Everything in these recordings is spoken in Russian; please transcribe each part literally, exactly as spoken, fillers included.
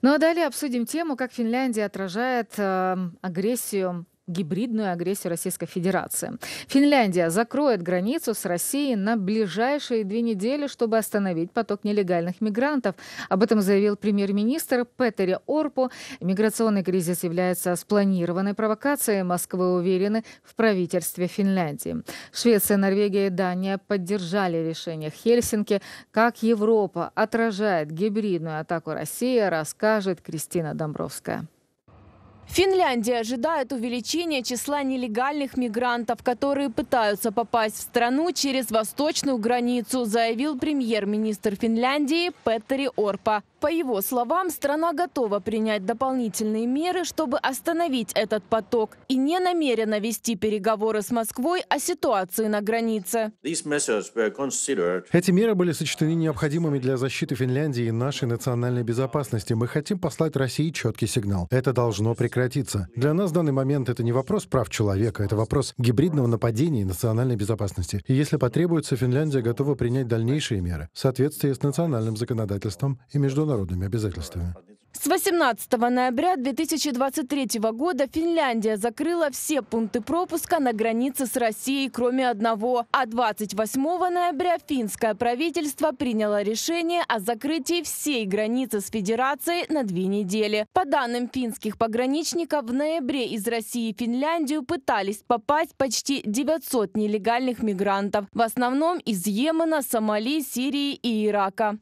Ну а далее обсудим тему, как Финляндия отражает э, агрессию гибридную агрессию Российской Федерации. Финляндия закроет границу с Россией на ближайшие две недели, чтобы остановить поток нелегальных мигрантов. Об этом заявил премьер-министр Петери Орпо. Миграционный кризис является спланированной провокацией. Москвы уверены в правительстве Финляндии. Швеция, Норвегия и Дания поддержали решение Хельсинки. Как Европа отражает гибридную атаку России, расскажет Кристина Домбровская. Финляндия ожидает увеличения числа нелегальных мигрантов, которые пытаются попасть в страну через восточную границу, заявил премьер-министр Финляндии Петери Орпо. По его словам, страна готова принять дополнительные меры, чтобы остановить этот поток, и не намерена вести переговоры с Москвой о ситуации на границе. Эти меры были сочтены необходимыми для защиты Финляндии и нашей национальной безопасности. Мы хотим послать России четкий сигнал. Это должно прекратиться. Для нас в данный момент это не вопрос прав человека, это вопрос гибридного нападения и национальной безопасности. И если потребуется, Финляндия готова принять дальнейшие меры в соответствии с национальным законодательством и международными обязательствами. С восемнадцатого ноября две тысячи двадцать третьего года Финляндия закрыла все пункты пропуска на границе с Россией, кроме одного. А двадцать восьмого ноября финское правительство приняло решение о закрытии всей границы с Федерацией на две недели. По данным финских пограничников, в ноябре из России в Финляндию пытались попасть почти девятьсот нелегальных мигрантов. В основном из Йемена, Сомали, Сирии и Ирака.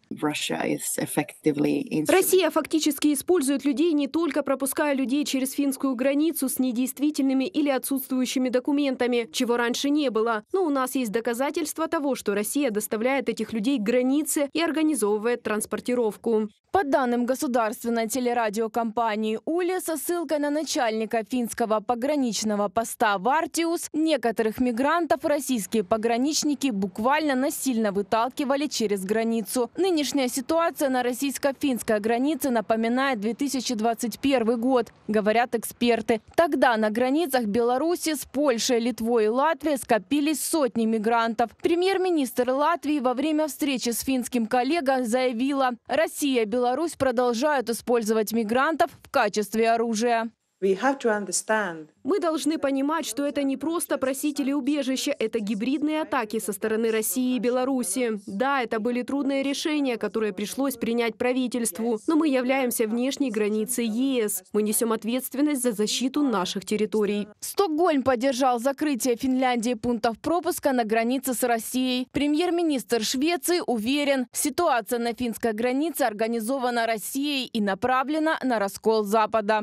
Россия фактически используют людей, не только пропуская людей через финскую границу с недействительными или отсутствующими документами, чего раньше не было. Но у нас есть доказательства того, что Россия доставляет этих людей к границе и организовывает транспортировку. По данным государственной телерадиокомпании «Ули», со ссылкой на начальника финского пограничного поста «Вартиус», некоторых мигрантов российские пограничники буквально насильно выталкивали через границу. Нынешняя ситуация на российско-финской границе напоминает две тысячи двадцать первый год, говорят эксперты. Тогда на границах Беларуси с Польшей, Литвой и Латвией скопились сотни мигрантов. Премьер-министр Латвии во время встречи с финским коллегой заявила: «Россия и Беларусь продолжают использовать мигрантов в качестве оружия». Мы должны понимать, что это не просто просители убежища, это гибридные атаки со стороны России и Беларуси. Да, это были трудные решения, которые пришлось принять правительству, но мы являемся внешней границей ЕС. Мы несем ответственность за защиту наших территорий. Стокгольм поддержал закрытие Финляндии пунктов пропуска на границе с Россией. Премьер-министр Швеции уверен, ситуация на финской границе организована Россией и направлена на раскол Запада.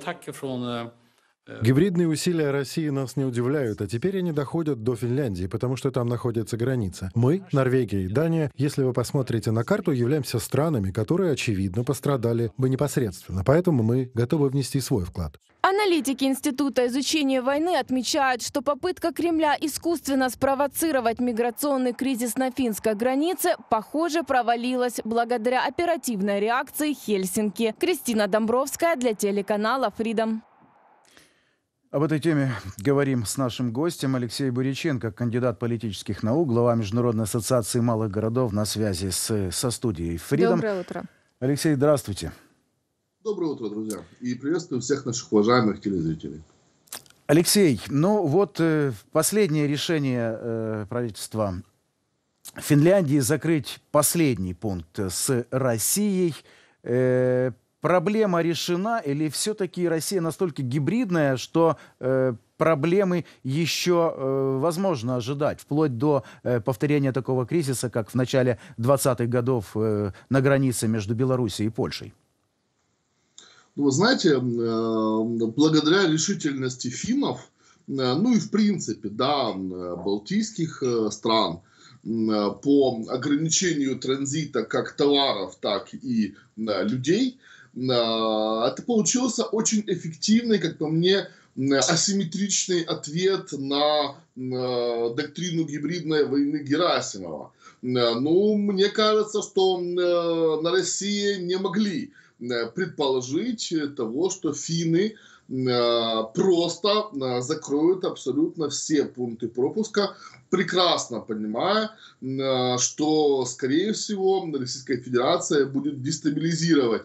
Гибридные усилия России нас не удивляют, а теперь они доходят до Финляндии, потому что там находится граница. Мы, Норвегия и Дания, если вы посмотрите на карту, являемся странами, которые, очевидно, пострадали бы непосредственно. Поэтому мы готовы внести свой вклад. Аналитики Института изучения войны отмечают, что попытка Кремля искусственно спровоцировать миграционный кризис на финской границе, похоже, провалилась благодаря оперативной реакции Хельсинки. Кристина Домбровская для телеканала Freedom. Об этой теме говорим с нашим гостем. Алексей Буряченко, кандидат политических наук, глава Международной ассоциации малых городов, на связи с, со студией Freedom. Доброе утро. Алексей, здравствуйте. Доброе утро, друзья. И приветствую всех наших уважаемых телезрителей. Алексей, ну вот э, последнее решение э, правительства Финляндии закрыть последний пункт с Россией. Э, Проблема решена или все-таки Россия настолько гибридная, что э, проблемы еще э, возможно ожидать, вплоть до э, повторения такого кризиса, как в начале двадцатых годов э, на границе между Белоруссией и Польшей? Ну, вы знаете, э, благодаря решительности финнов, э, ну и в принципе, да, балтийских э, стран, э, по ограничению транзита как товаров, так и э, людей, это получился очень эффективный, как по мне, асимметричный ответ на доктрину гибридной войны Герасимова. Ну, мне кажется, что на России не могли предположить того, что финны просто закроют абсолютно все пункты пропуска, прекрасно понимая, что, скорее всего, Российская Федерация будет дестабилизировать,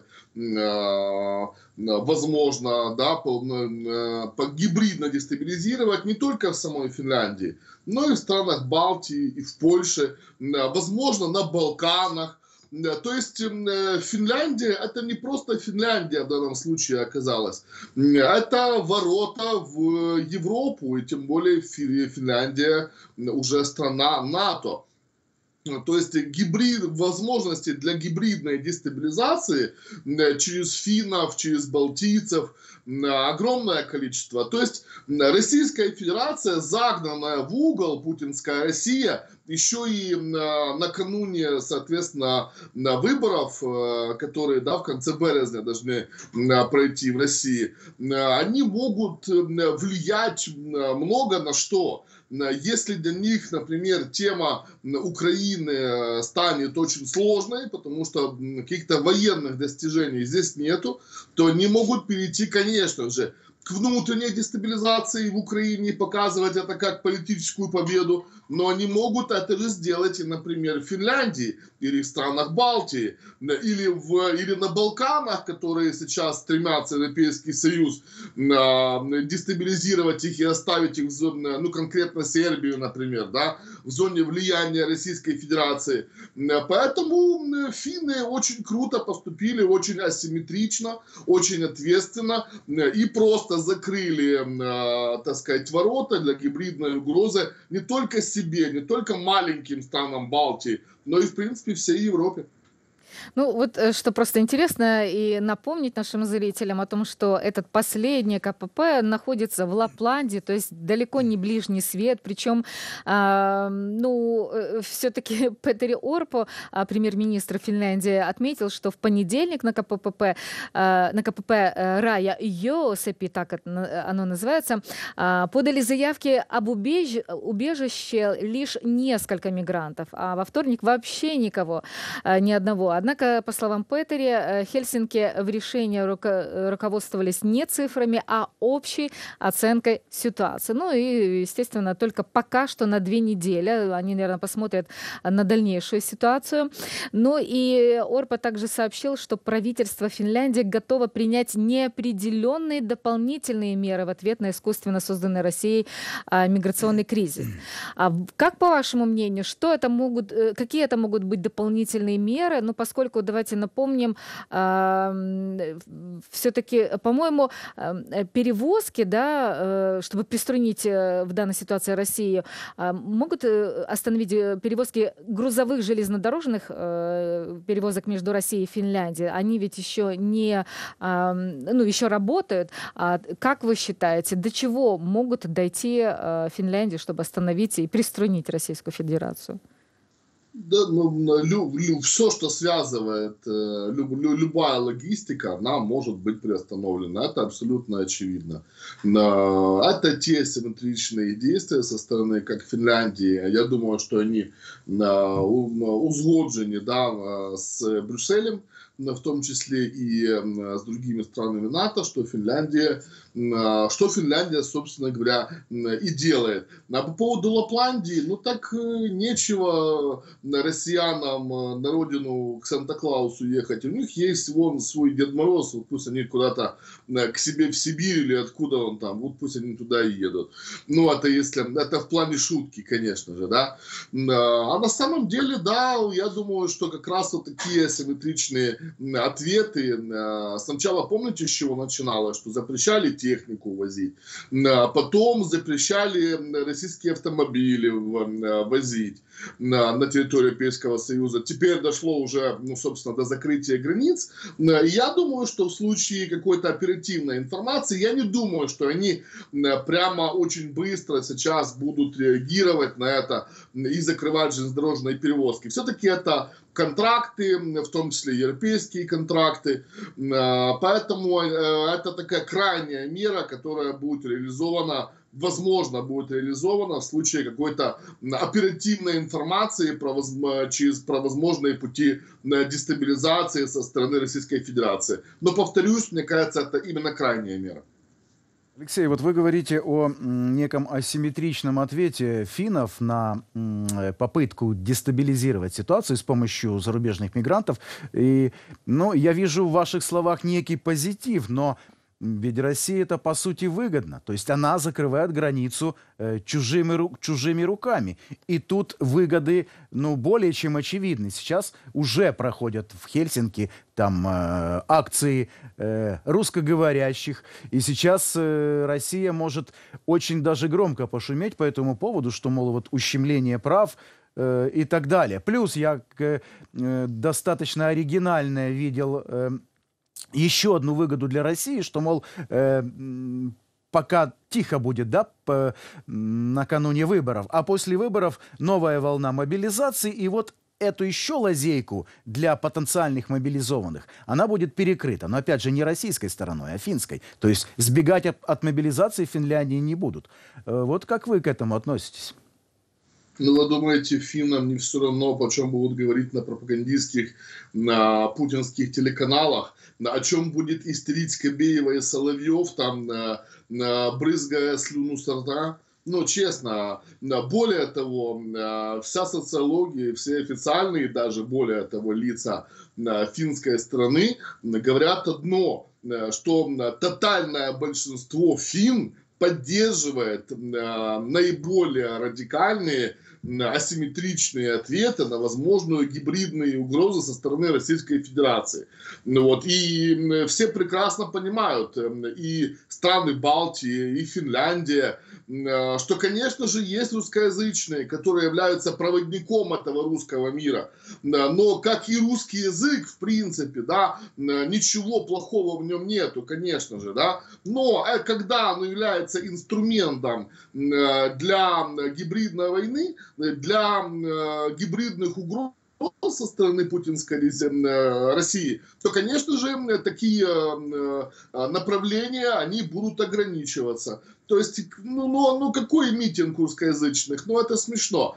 возможно, да, по, по гибридно дестабилизировать не только в самой Финляндии, но и в странах Балтии, и в Польше, возможно, на Балканах. То есть Финляндия — это не просто Финляндия в данном случае оказалась, это ворота в Европу, и тем более Финляндия уже страна НАТО. То есть гибрид, возможности для гибридной дестабилизации через финнов, через балтийцев огромное количество. То есть Российская Федерация, загнанная в угол, путинская Россия, еще и накануне, соответственно, выборов, которые, да, в конце березня должны пройти в России, они могут влиять много на что. Если для них, например, тема Украины станет очень сложной, потому что каких-то военных достижений здесь нету, то они могут перейти, конечно же, к внутренней дестабилизации в Украине и показывать это как политическую победу, но они могут это же сделать и, например, в Финляндии или в странах Балтии, или, в, или на Балканах, которые сейчас стремятся Европейский Союз дестабилизировать их и оставить их в зоне, ну, конкретно Сербию, например, да, в зоне влияния Российской Федерации. Поэтому финны очень круто поступили, очень асимметрично, очень ответственно и просто закрыли, э, так сказать, ворота для гибридной угрозы не только себе, не только маленьким странам Балтии, но и, в принципе, всей Европе. Ну, вот что просто интересно и напомнить нашим зрителям о том, что этот последний КПП находится в Лапландии, то есть далеко не ближний свет, причем, э, ну, все-таки Петери Орпо, премьер-министр Финляндии, отметил, что в понедельник на КПП, э, на КПП Рая Йосепи, так это, оно называется, э, подали заявки об убеж... убежище лишь несколько мигрантов, а во вторник вообще никого, э, ни одного. Однако, по словам Петери, Хельсинки в решении руко- руководствовались не цифрами, а общей оценкой ситуации. Ну и, естественно, только пока что на две недели. Они, наверное, посмотрят на дальнейшую ситуацию. Ну и Орпо также сообщил, что правительство Финляндии готово принять неопределенные дополнительные меры в ответ на искусственно созданный Россией а, миграционный кризис. А как, по вашему мнению, что это могут, какие это могут быть дополнительные меры? Ну, поскольку, давайте напомним, э, все-таки, по-моему, э, перевозки, да, э, чтобы приструнить э, в данной ситуации Россию, э, могут остановить перевозки грузовых железнодорожных э, перевозок между Россией и Финляндией. Они ведь еще не, э, ну, еще работают. А как вы считаете, до чего могут дойти э, Финляндии, чтобы остановить и приструнить Российскую Федерацию? Да, ну, лю, лю, все, что связывает, лю, лю, любая логистика, она может быть приостановлена. Это абсолютно очевидно. Это те симметричные действия со стороны, как Финляндии. Я думаю, что они узгоджены, да, с Брюсселем, в том числе и с другими странами НАТО, что Финляндия, что Финляндия, собственно говоря, и делает. А по поводу Лапландии, ну так нечего россиянам на родину к Санта-Клаусу ехать. У них есть вон свой Дед Мороз, вот пусть они куда-то к себе в Сибирь или откуда он там, вот пусть они туда и едут. Ну это если, это в плане шутки, конечно же, да. А на самом деле, да, я думаю, что как раз вот такие асимметричные ответы. Сначала, помните, с чего начиналось? Что запрещали технику возить, потом запрещали российские автомобили возить на, на территорию Европейского Союза. Теперь дошло уже, ну, собственно, до закрытия границ. Я думаю, что в случае какой-то оперативной информации, я не думаю, что они прямо очень быстро сейчас будут реагировать на это и закрывать железнодорожные перевозки. Все-таки это контракты, в том числе европейские, европейские контракты. Поэтому это такая крайняя мера, которая будет реализована, возможно, будет реализована в случае какой-то оперативной информации про, через, про возможные пути дестабилизации со стороны Российской Федерации. Но, повторюсь, мне кажется, это именно крайняя мера. Алексей, вот вы говорите о неком асимметричном ответе финнов на попытку дестабилизировать ситуацию с помощью зарубежных мигрантов. И, ну, я вижу в ваших словах некий позитив, но ведь России это по сути выгодно. То есть она закрывает границу э, чужими, ру, чужими руками. И тут выгоды, ну, более чем очевидны. Сейчас уже проходят в Хельсинки там э, акции э, русскоговорящих. И сейчас э, Россия может очень даже громко пошуметь по этому поводу, что, мол, вот ущемление прав э, и так далее. Плюс я э, достаточно оригинальное видел... Э, еще одну выгоду для России, что, мол, э, пока тихо будет, да, по, накануне выборов, а после выборов новая волна мобилизации, и вот эту еще лазейку для потенциальных мобилизованных, она будет перекрыта. Но, опять же, не российской стороной, а финской. То есть сбегать от, от мобилизации в Финляндии не будут. Э, вот как вы к этому относитесь? Ну, вы думаете, финнам не все равно, о чем будут говорить на пропагандистских, на путинских телеканалах, о чем будет истерить Скобеева и Соловьев, там, брызгая слюну с рта? Ну, честно, более того, вся социология, все официальные, даже более того, лица финской страны говорят одно, что тотальное большинство финн поддерживает э, наиболее радикальные, э, асимметричные ответы на возможную гибридные угрозы со стороны Российской Федерации. Вот. И э, все прекрасно понимают, э, и страны Балтии, и Финляндия, э, что, конечно же, есть русскоязычные, которые являются проводником этого русского мира. Но, как и русский язык, в принципе, да, ничего плохого в нем нету, конечно же, да. Но э, когда оно является инструментом для гибридной войны, для гибридных угроз со стороны путинской России, то, конечно же, такие направления, они будут ограничиваться. То есть, ну, ну, ну какой митинг русскоязычных? Ну, это смешно.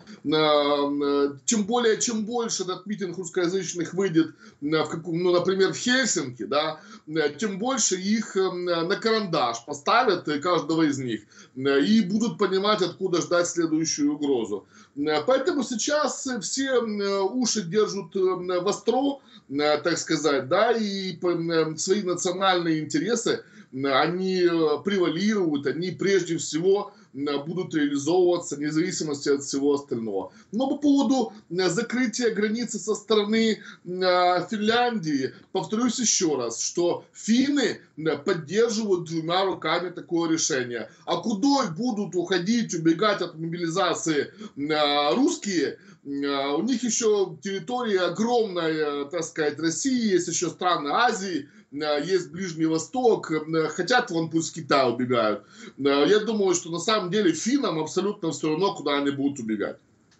Тем более, чем больше этот митинг русскоязычных выйдет, в каком, ну, например, в Хельсинки, да, тем больше их на карандаш поставят, каждого из них, и будут понимать, откуда ждать следующую угрозу. Поэтому сейчас все уши держат востро, так сказать, да, и свои национальные интересы они превалируют, они прежде всего будут реализовываться вне зависимости от всего остального. Но по поводу закрытия границы со стороны Финляндии, повторюсь еще раз, что финны поддерживают двумя руками такое решение. А куда будут уходить, убегать от мобилизации русские? У них еще территория огромная, так сказать, России, есть еще страны Азии, есть Ближний Восток, хотят, вон пусть в Китай убегают. Я думаю, что на самом деле финнам абсолютно все равно, куда они будут убегать.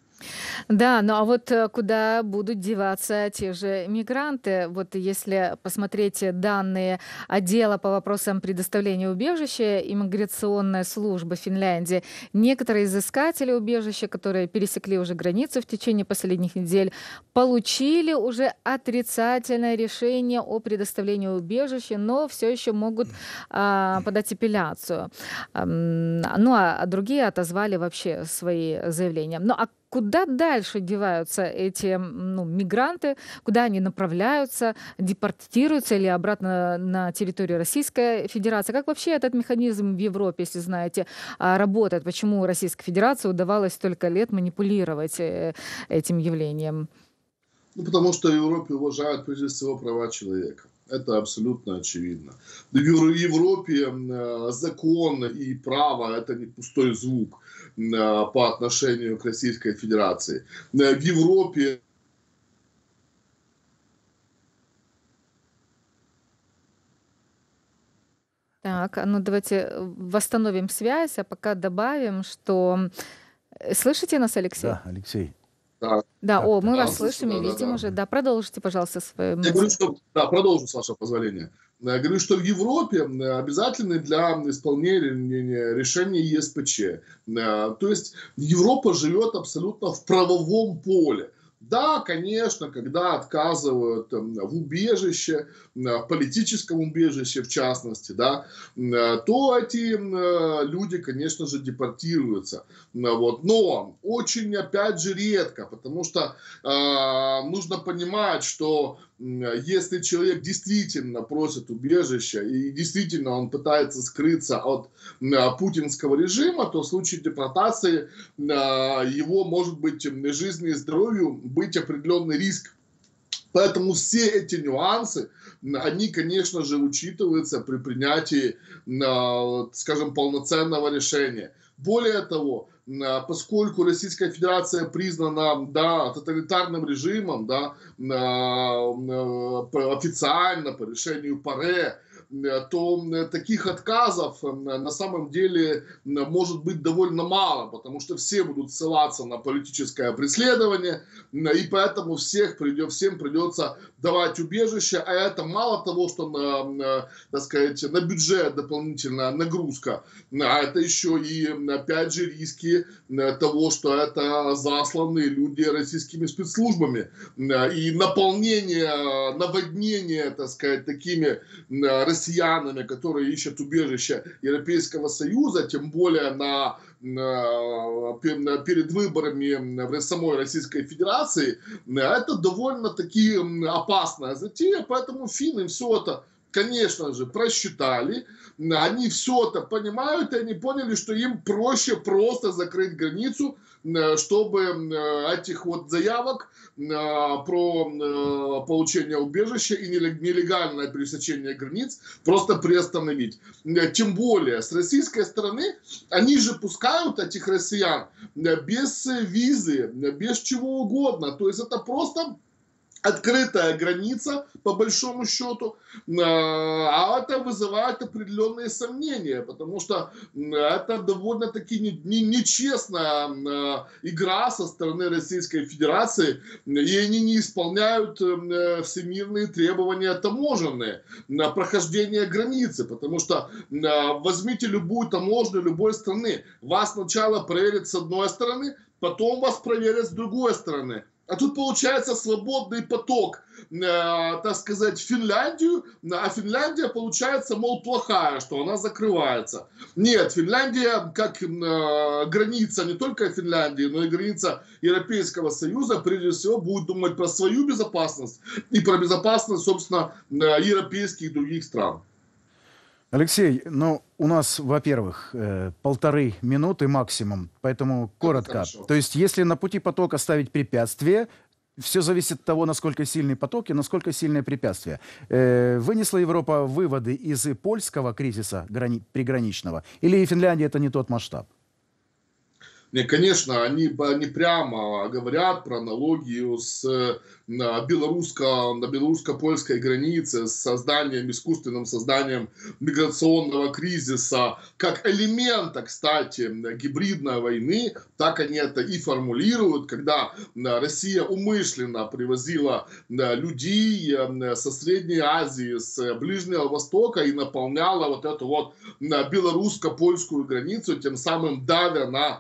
Да, ну а вот куда будут деваться те же мигранты? Вот если посмотреть данные отдела по вопросам предоставления убежища иммиграционной службы Финляндии, некоторые изыскатели убежища, которые пересекли уже границу в течение последних недель, получили уже отрицательное решение о предоставлении убежища, но все еще могут а, подать апелляцию. А, ну а другие отозвали вообще свои заявления. Ну а куда дальше деваются эти, ну, мигранты, куда они направляются, депортируются или обратно на территорию Российской Федерации? Как вообще этот механизм в Европе, если знаете, работает? Почему Российской Федерации удавалось столько лет манипулировать этим явлением? Ну, потому что в Европе уважают прежде всего права человека. Это абсолютно очевидно. В Европе закон и право – это не пустой звук по отношению к Российской Федерации. В Европе Так, ну давайте восстановим связь, а пока добавим, что... Слышите нас, Алексей? Да, Алексей. Да, Да, о, мы да, вас слышим и да, да, видим да. уже. Да, продолжите, пожалуйста, свою Я говорю, мысль. что, да, продолжу, с вашего позволения. Я говорю, что в Европе обязательны для исполнения решений Е С П Ч. То есть Европа живет абсолютно в правовом поле. Да, конечно, когда отказывают в убежище, в политическом убежище в частности, да, то эти люди, конечно же, депортируются. Вот. Но очень, опять же, редко, потому что э, нужно понимать, что если человек действительно просит убежища и действительно он пытается скрыться от путинского режима, то в случае депортации его, может быть, жизни и здоровью быть определенный риск. Поэтому все эти нюансы, они, конечно же, учитываются при принятии, скажем, полноценного решения. Более того, поскольку Российская Федерация признана, да, тоталитарным режимом, да, официально по решению ПАРЕ, то таких отказов на самом деле может быть довольно мало, потому что все будут ссылаться на политическое преследование, и поэтому всех придет, всем придется давать убежище, а это мало того, что на, так сказать, на бюджет дополнительная нагрузка, а это еще и, опять же, риски того, что это засланные люди российскими спецслужбами, и наполнение, наводнение, так сказать, такими россиянами, которые ищут убежище Европейского Союза, тем более на, на, перед выборами в самой Российской Федерации, это довольно-таки опасная затея, поэтому финны все это, конечно же, просчитали, они все это понимают, и они поняли, что им проще просто закрыть границу, чтобы этих вот заявок про получение убежища и нелегальное пересечение границ просто приостановить. Тем более, с российской стороны, они же пускают этих россиян без визы, без чего угодно. То есть это просто открытая граница, по большому счету, а это вызывает определенные сомнения, потому что это довольно-таки нечестная игра со стороны Российской Федерации, и они не исполняют всемирные требования таможенные на прохождение границы, потому что возьмите любую таможню любой страны, вас сначала проверят с одной стороны, потом вас проверят с другой стороны. А тут получается свободный поток, э, так сказать, в Финляндию, а Финляндия получается, мол, плохая, что она закрывается. Нет, Финляндия как э, граница не только Финляндии, но и граница Европейского Союза, прежде всего, будет думать про свою безопасность и про безопасность, собственно, европейских и других стран. Алексей, ну, у нас, во-первых, э, полторы минуты максимум, поэтому коротко. То есть, если на пути потока ставить препятствие, все зависит от того, насколько сильный поток и насколько сильное препятствие. Э, вынесла Европа выводы из польского кризиса грани- приграничного, или и Финляндия это не тот масштаб? Не, конечно, они, они прямо говорят про аналогию с белорусско, на белорусско-польской границе, с созданием, искусственным созданием миграционного кризиса, как элемента, кстати, гибридной войны, так они это и формулируют, когда Россия умышленно привозила людей со Средней Азии, с Ближнего Востока и наполняла вот эту вот белорусско-польскую границу, тем самым давя на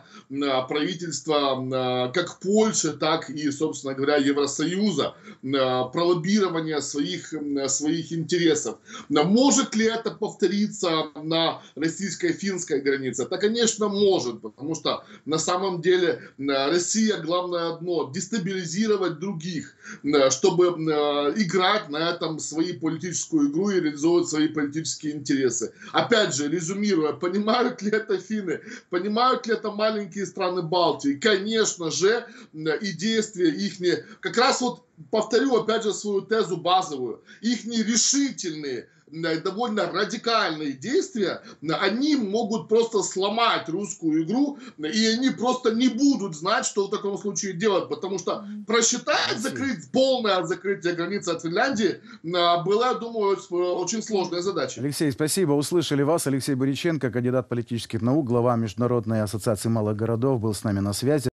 правительства как Польши, так и, собственно говоря, Евросоюза, пролоббирование своих, своих интересов. Может ли это повториться на российско-финской границе? Да, конечно, может, потому что на самом деле Россия, главное одно, дестабилизировать других, чтобы играть на этом свою политическую игру и реализовывать свои политические интересы. Опять же, резюмируя, понимают ли это финны, понимают ли это маленькие страны Балтии? Конечно же, и действия их не... Как раз вот повторю опять же свою тезу базовую. Их нерешительные, довольно радикальные действия, они могут просто сломать русскую игру, и они просто не будут знать, что в таком случае делать, потому что просчитать, закрыть полное закрытие границы от Финляндии было, я думаю, очень сложная задача. Алексей, спасибо. Услышали вас. Алексей Бориченко, кандидат политических наук, глава Международной ассоциации малых городов, был с нами на связи.